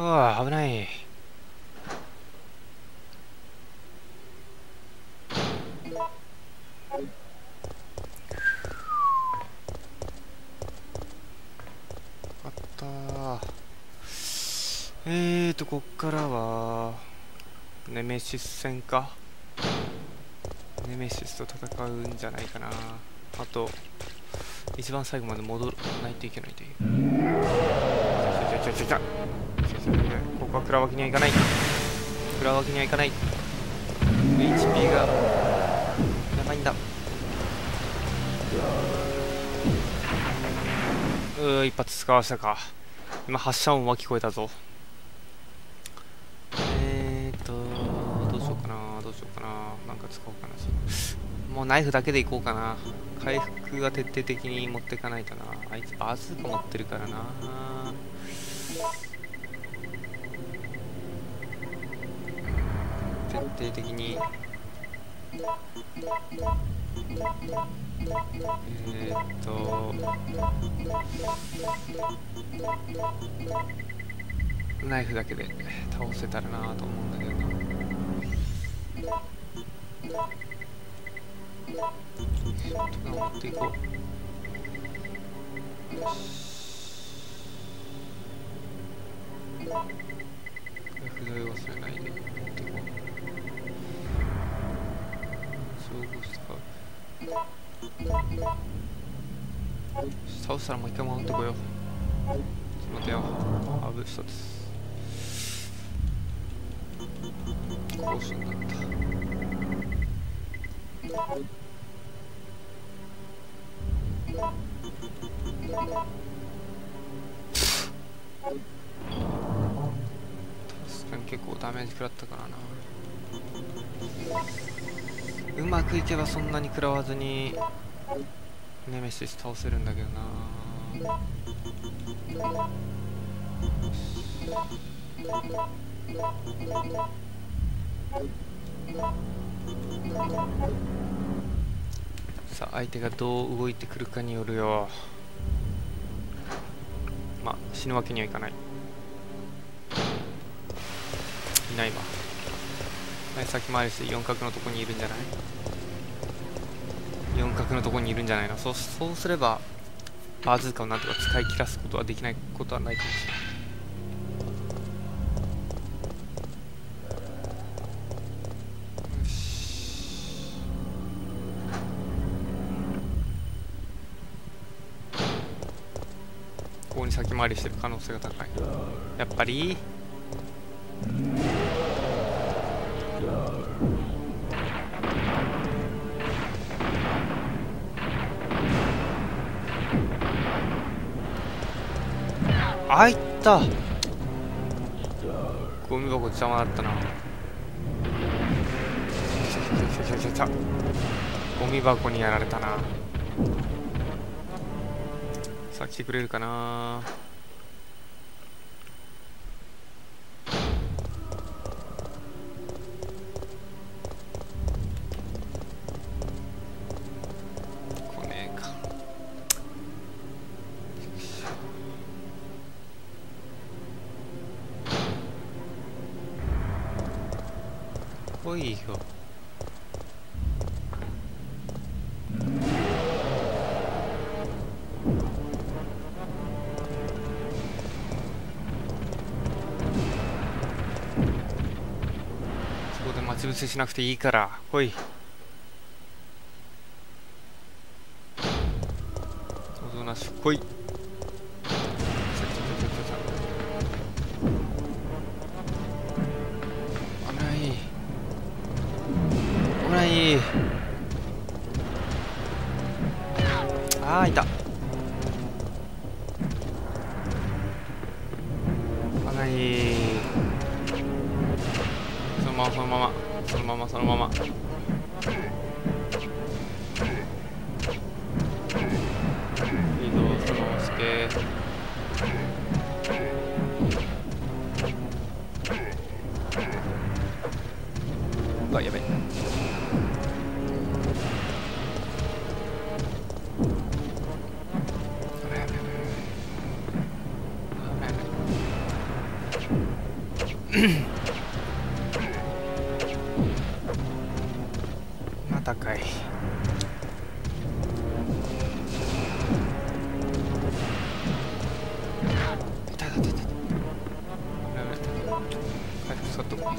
わあ、危ない。あったー。こっからはネメシス戦か。ネメシスと戦うんじゃないかな。あと一番最後まで戻らないといけないという。ここは食らうわけにはいかない。食らうわけにはいかない。 HP がやばいんだ。一発使わしたか。今発射音は聞こえたぞ。どうしようかな、どうしようかな。なんか使おうかな。もうナイフだけでいこうかな。回復が徹底的に持っていかないとな。あいつバズーカ持ってるからな。徹底的にナイフだけで倒せたらなと思うんだけどな。ショットガンを持っていこう。よし、不動を忘れないで持っていこう。総合スカウ倒したらもう一回戻ってこよう。ちょっと待てよ。アブ一つ交渉になった。確かに結構ダメージ食らったからな。うまくいけばそんなに食らわずにネメシス倒せるんだけどな。さあ相手がどう動いてくるかによるよ。まあ死ぬわけにはいかない。いないわ。先回りして四角のとこにいるんじゃない。四角のとこにいるんじゃないの。そうすればバズーカをなんとか使い切らすことはできないことはないかもしれない。ここに先回りしてる可能性が高い。やっぱりあ、いった。ゴミ箱邪魔だったな。ゴミ箱にやられたな。さあ来てくれるかな。来ねえか。来いよ。そこで待ち伏せしなくていいから来い。おとなしく来い。危ない危ない。ああいた。危ない。そのままそのままそのままそのまま。移動そのまましてあ、やべえ。 またかい。痛い痛い痛い痛い。回復使っとこう。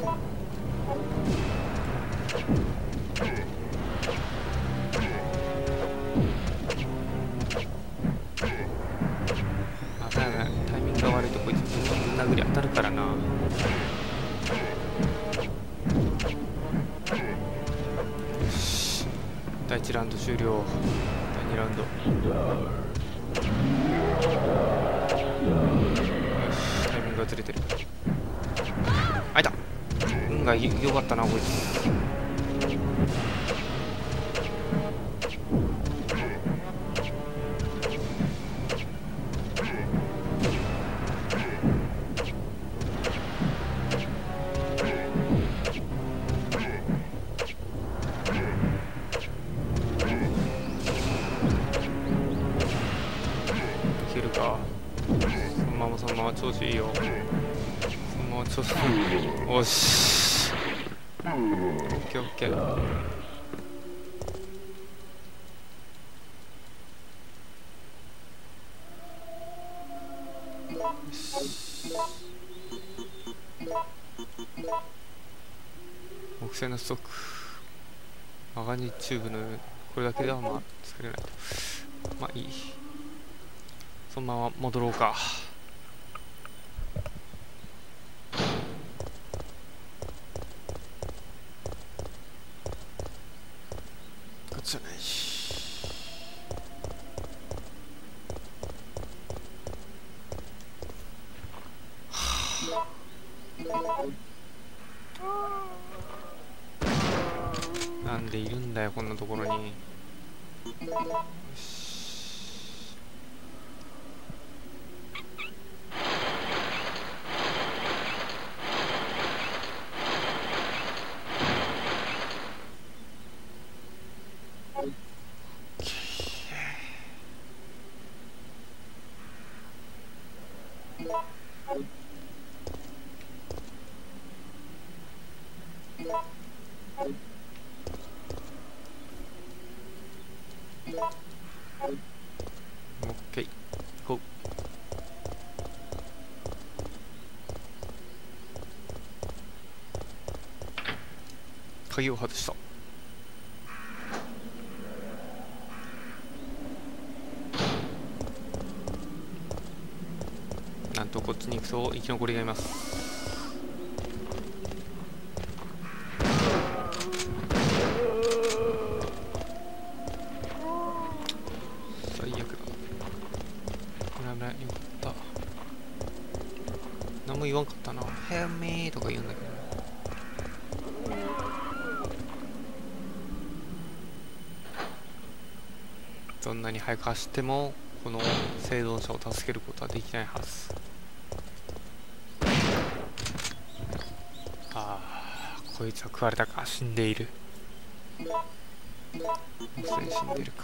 あ、タイミングが悪いとこいつぶん殴り当たるからな。よし、第1ラウンド終了。第2ラウンド。よし、タイミングがずれてる。あいた。運が良かったなこいつ。いけるか。そのまま調子いいよ。そのまま調子いい。おし。オッケーオッケー。木製のストック、マガニチューブのこれだけではまあ作れないと。まあいい。そのまま戻ろうか。こっちじゃないし。なんでいるんだよこんなところに。よし。オッケー、行こう。鍵を外した。なんとこっちに行くと生き残りがいます。最悪だ。危ない危ない。よかった。何も言わんかったな。ヘルメーとか言うんだけど。どんなに速く走ってもこの生存者を助けることはできないはず。ああ、こいつは食われたか。死んでいる。もうすでに死んでいるか。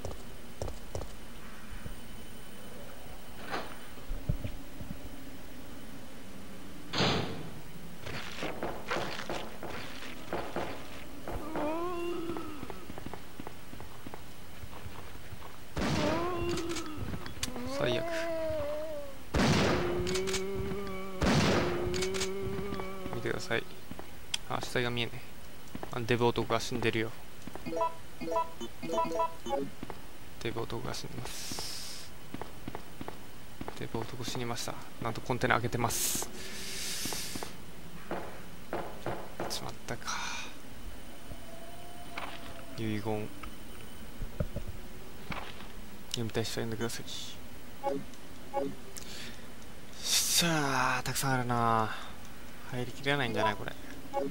最悪。見てください。あ、死体が見えねえ。デブ男が死んでるよ。デブ男が死んでます。デブ男死にました。なんとコンテナ開けてます。しまったか。遺言読みたい人は読んでください。しゃあ、たくさんあるな。入りきれないんじゃないこれ。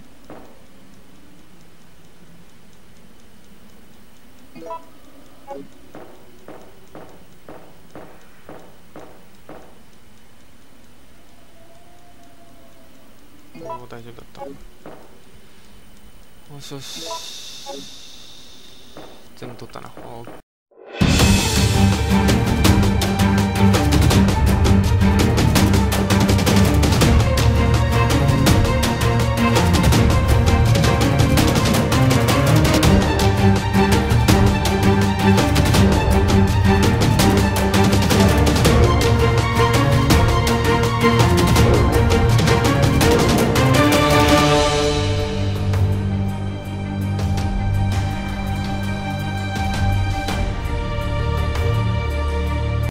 おお、大丈夫だった。よしよし、全部取ったな。